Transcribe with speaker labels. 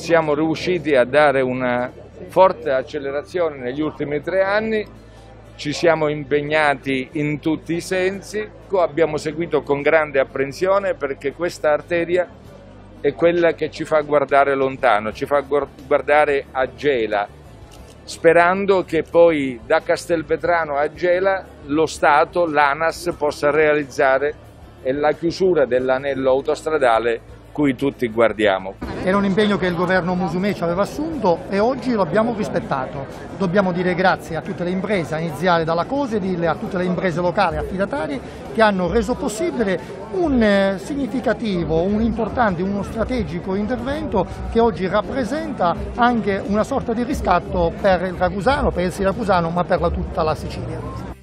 Speaker 1: siamo riusciti a dare una forte accelerazione negli ultimi 3 anni, ci siamo impegnati in tutti i sensi, abbiamo seguito con grande apprensione perché questa arteria è quella che ci fa guardare lontano, ci fa guardare a Gela, sperando che poi da Castelvetrano a Gela lo Stato, l'ANAS, possa realizzare la chiusura dell'anello autostradale cui tutti guardiamo.
Speaker 2: Era un impegno che il governo Musumeci ci aveva assunto e oggi lo abbiamo rispettato. Dobbiamo dire grazie a tutte le imprese, a iniziare dalla Cosedil, a tutte le imprese locali affidatarie che hanno reso possibile un significativo, un importante, uno strategico intervento che oggi rappresenta anche una sorta di riscatto per il Ragusano, per il Siracusano, ma per tutta la Sicilia.